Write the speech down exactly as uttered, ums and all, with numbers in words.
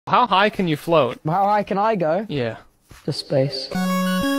How high can you float? How high can I go? Yeah. To space.